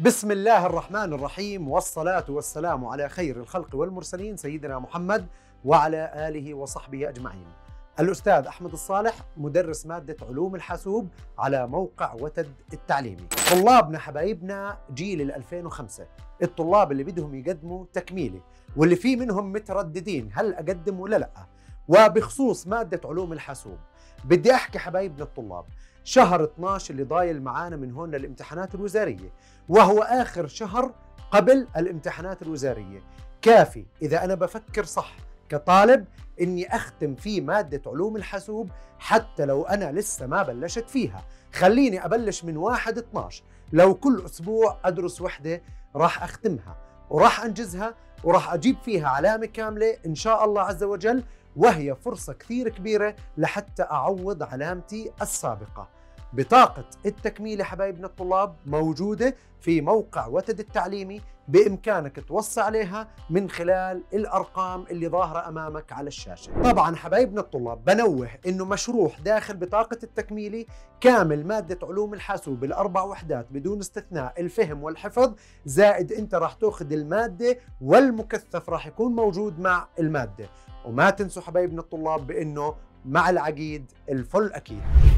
بسم الله الرحمن الرحيم، والصلاة والسلام على خير الخلق والمرسلين سيدنا محمد وعلى آله وصحبه أجمعين. الأستاذ أحمد الصالح، مدرس مادة علوم الحاسوب على موقع وتد التعليمي. طلابنا حبايبنا جيل 2005، الطلاب اللي بدهم يقدموا تكميلي واللي في منهم مترددين هل أقدم ولا لأ. وبخصوص مادة علوم الحاسوب بدي أحكي حبايبنا الطلاب، شهر 12 اللي ضايل معانا من هون للامتحانات الوزارية، وهو آخر شهر قبل الامتحانات الوزارية، كافي إذا أنا بفكر صح كطالب إني أختم في مادة علوم الحاسوب حتى لو أنا لسه ما بلشت فيها. خليني أبلش من 1/12، لو كل أسبوع أدرس وحدة راح أختمها وراح أنجزها وراح أجيب فيها علامة كاملة إن شاء الله عز وجل، وهي فرصة كثير كبيرة لحتى أعوض علامتي السابقة. بطاقة التكميل حبايبنا الطلاب موجودة في موقع وتد التعليمي، بإمكانك توصي عليها من خلال الأرقام اللي ظاهرة أمامك على الشاشة. طبعا حبايبنا الطلاب بنوه إنه مشروح داخل بطاقة التكميلي كامل مادة علوم الحاسوب ال4 وحدات بدون استثناء، الفهم والحفظ، زائد أنت راح تأخذ المادة والمكثف راح يكون موجود مع المادة. وما تنسوا حبايبنا الطلاب بأنه مع العقيد الفل أكيد.